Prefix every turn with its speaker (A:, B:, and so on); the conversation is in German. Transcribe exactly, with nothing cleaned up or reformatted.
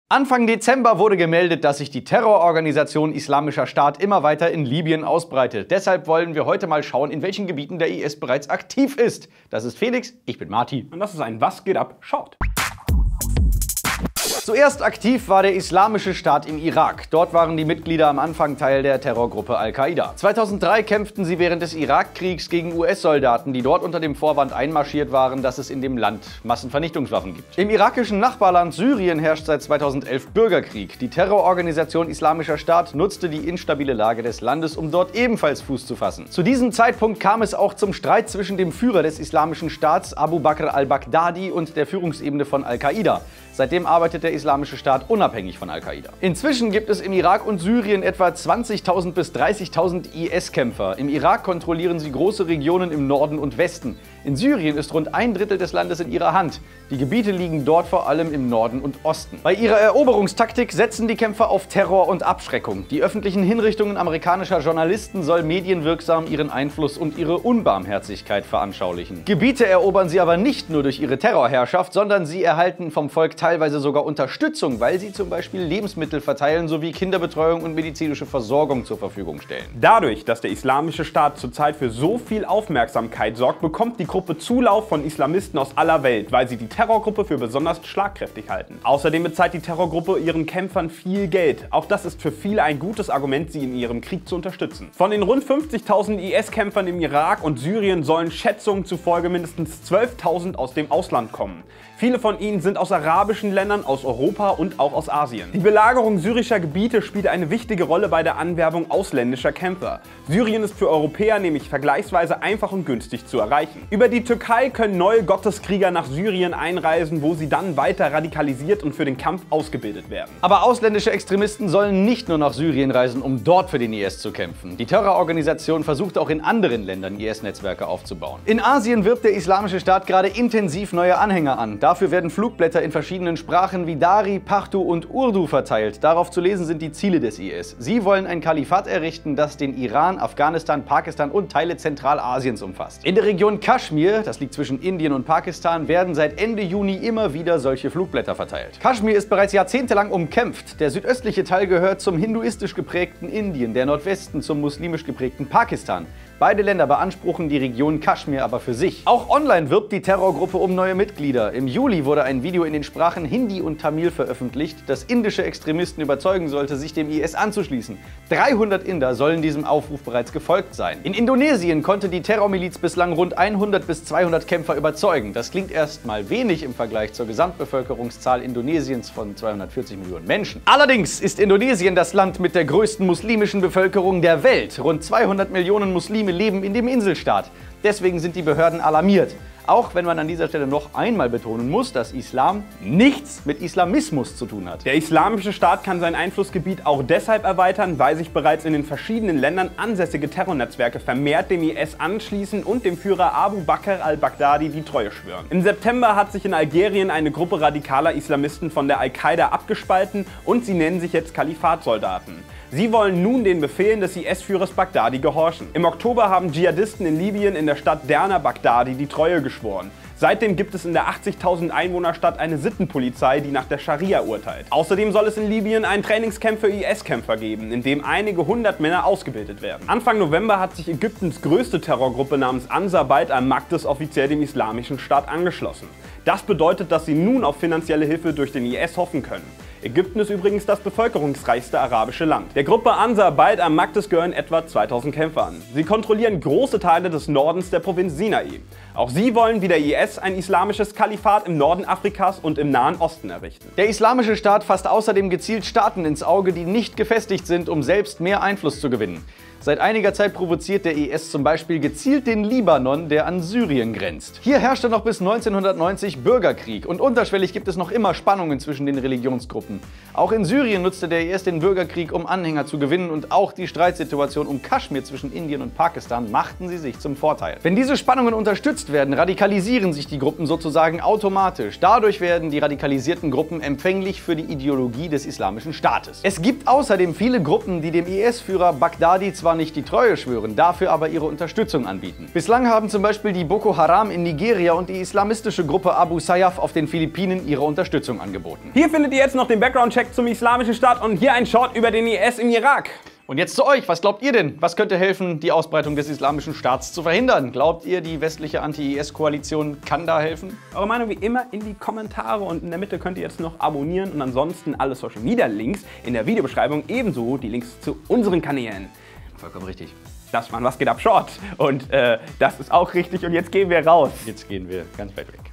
A: Anfang Dezember wurde gemeldet, dass sich die Terrororganisation Islamischer Staat immer weiter in Libyen ausbreitet. Deshalb wollen wir heute mal schauen, in welchen Gebieten der I S bereits aktiv ist. Das ist Felix, ich bin Martin.
B: Und das ist ein Was geht ab? Schaut!
A: Zuerst aktiv war der Islamische Staat im Irak. Dort waren die Mitglieder am Anfang Teil der Terrorgruppe Al-Qaida. zweitausenddrei kämpften sie während des Irakkriegs gegen U S-Soldaten, die dort unter dem Vorwand einmarschiert waren, dass es in dem Land Massenvernichtungswaffen gibt. Im irakischen Nachbarland Syrien herrscht seit zweitausendelf Bürgerkrieg. Die Terrororganisation Islamischer Staat nutzte die instabile Lage des Landes, um dort ebenfalls Fuß zu fassen. Zu diesem Zeitpunkt kam es auch zum Streit zwischen dem Führer des Islamischen Staats, Abu Bakr al-Baghdadi, und der Führungsebene von Al-Qaida. Seitdem arbeitet der Islamische Staat unabhängig von Al-Qaida. Inzwischen gibt es im Irak und Syrien etwa zwanzigtausend bis dreißigtausend I S-Kämpfer. Im Irak kontrollieren sie große Regionen im Norden und Westen. In Syrien ist rund ein Drittel des Landes in ihrer Hand. Die Gebiete liegen dort vor allem im Norden und Osten. Bei ihrer Eroberungstaktik setzen die Kämpfer auf Terror und Abschreckung. Die öffentlichen Hinrichtungen amerikanischer Journalisten soll medienwirksam ihren Einfluss und ihre Unbarmherzigkeit veranschaulichen. Gebiete erobern sie aber nicht nur durch ihre Terrorherrschaft, sondern sie erhalten vom Volk teilweise sogar Unterstützung, weil sie zum Beispiel Lebensmittel verteilen sowie Kinderbetreuung und medizinische Versorgung zur Verfügung stellen.
B: Dadurch, dass der Islamische Staat zurzeit für so viel Aufmerksamkeit sorgt, bekommt die Gruppe Zulauf von Islamisten aus aller Welt, weil sie die Terrorgruppe für besonders schlagkräftig halten. Außerdem bezahlt die Terrorgruppe ihren Kämpfern viel Geld. Auch das ist für viele ein gutes Argument, sie in ihrem Krieg zu unterstützen. Von den rund fünfzigtausend I S-Kämpfern im Irak und Syrien sollen Schätzungen zufolge mindestens zwölftausend aus dem Ausland kommen. Viele von ihnen sind aus arabischen Ländern, aus Europa und auch aus Asien. Die Belagerung syrischer Gebiete spielt eine wichtige Rolle bei der Anwerbung ausländischer Kämpfer. Syrien ist für Europäer nämlich vergleichsweise einfach und günstig zu erreichen. Über die Türkei können neue Gotteskrieger nach Syrien einreisen, wo sie dann weiter radikalisiert und für den Kampf ausgebildet werden.
A: Aber ausländische Extremisten sollen nicht nur nach Syrien reisen, um dort für den I S zu kämpfen. Die Terrororganisation versucht auch in anderen Ländern I S-Netzwerke aufzubauen. In Asien wirbt der Islamische Staat gerade intensiv neue Anhänger an. Dafür werden Flugblätter in verschiedenen Sprachen wie Dari, Pashto und Urdu verteilt. Darauf zu lesen sind die Ziele des I S. Sie wollen ein Kalifat errichten, das den Iran, Afghanistan, Pakistan und Teile Zentralasiens umfasst. In der Region Kaschmir, das liegt zwischen Indien und Pakistan, werden seit Ende Juni immer wieder solche Flugblätter verteilt. Kaschmir ist bereits jahrzehntelang umkämpft. Der südöstliche Teil gehört zum hinduistisch geprägten Indien, der Nordwesten zum muslimisch geprägten Pakistan. Beide Länder beanspruchen die Region Kaschmir aber für sich. Auch online wirbt die Terrorgruppe um neue Mitglieder. Im Juli wurde ein Video in den Sprachen Hindi und Tamil veröffentlicht, das indische Extremisten überzeugen sollte, sich dem I S anzuschließen. dreihundert Inder sollen diesem Aufruf bereits gefolgt sein. In Indonesien konnte die Terrormiliz bislang rund hundert bis zweihundert Kämpfer überzeugen. Das klingt erstmal wenig im Vergleich zur Gesamtbevölkerungszahl Indonesiens von zweihundertvierzig Millionen Menschen. Allerdings ist Indonesien das Land mit der größten muslimischen Bevölkerung der Welt. Rund zweihundert Millionen Muslime leben in dem Inselstaat. Deswegen sind die Behörden alarmiert. Auch wenn man an dieser Stelle noch einmal betonen muss, dass Islam nichts mit Islamismus zu tun hat.
B: Der Islamische Staat kann sein Einflussgebiet auch deshalb erweitern, weil sich bereits in den verschiedenen Ländern ansässige Terrornetzwerke vermehrt dem I S anschließen und dem Führer Abu Bakr al-Baghdadi die Treue schwören. Im September hat sich in Algerien eine Gruppe radikaler Islamisten von der Al-Qaida abgespalten und sie nennen sich jetzt Kalifatsoldaten. Sie wollen nun den Befehlen des I S-Führers Baghdadi gehorchen. Im Oktober haben Dschihadisten in Libyen in der Stadt Derna Baghdadi die Treue geschworen. Seitdem gibt es in der achtzigtausend Einwohnerstadt eine Sittenpolizei, die nach der Scharia urteilt. Außerdem soll es in Libyen ein Trainingscamp für I S-Kämpfer geben, in dem einige hundert Männer ausgebildet werden. Anfang November hat sich Ägyptens größte Terrorgruppe namens Ansar Bait al-Maqdis offiziell dem Islamischen Staat angeschlossen. Das bedeutet, dass sie nun auf finanzielle Hilfe durch den I S hoffen können. Ägypten ist übrigens das bevölkerungsreichste arabische Land. Der Gruppe Ansar Bait al-Maqdis gehören etwa zweitausend Kämpfer an. Sie kontrollieren große Teile des Nordens der Provinz Sinai. Auch sie wollen wie der I S ein islamisches Kalifat im Norden Afrikas und im Nahen Osten errichten.
A: Der Islamische Staat fasst außerdem gezielt Staaten ins Auge, die nicht gefestigt sind, um selbst mehr Einfluss zu gewinnen. Seit einiger Zeit provoziert der I S zum Beispiel gezielt den Libanon, der an Syrien grenzt. Hier herrschte noch bis neunzehnhundertneunzig Bürgerkrieg und unterschwellig gibt es noch immer Spannungen zwischen den Religionsgruppen. Auch in Syrien nutzte der I S den Bürgerkrieg, um Anhänger zu gewinnen, und auch die Streitsituation um Kaschmir zwischen Indien und Pakistan machten sie sich zum Vorteil. Wenn diese Spannungen unterstützt werden, radikalisieren sich die Gruppen sozusagen automatisch. Dadurch werden die radikalisierten Gruppen empfänglich für die Ideologie des Islamischen Staates. Es gibt außerdem viele Gruppen, die dem I S-Führer Baghdadi zwar zwar nicht die Treue schwören, dafür aber ihre Unterstützung anbieten. Bislang haben zum Beispiel die Boko Haram in Nigeria und die islamistische Gruppe Abu Sayyaf auf den Philippinen ihre Unterstützung angeboten.
B: Hier findet ihr jetzt noch den Background-Check zum Islamischen Staat und hier ein Short über den I S im Irak.
A: Und jetzt zu euch, was glaubt ihr denn? Was könnte helfen, die Ausbreitung des Islamischen Staats zu verhindern? Glaubt ihr, die westliche Anti-I S-Koalition kann da helfen?
B: Eure Meinung wie immer in die Kommentare und in der Mitte könnt ihr jetzt noch abonnieren und ansonsten alle Social Media Links in der Videobeschreibung, ebenso die Links zu unseren Kanälen.
A: Vollkommen richtig.
B: Das war ein Was geht ab Short und äh, das ist auch richtig und jetzt gehen wir raus.
A: Jetzt gehen wir ganz weit weg.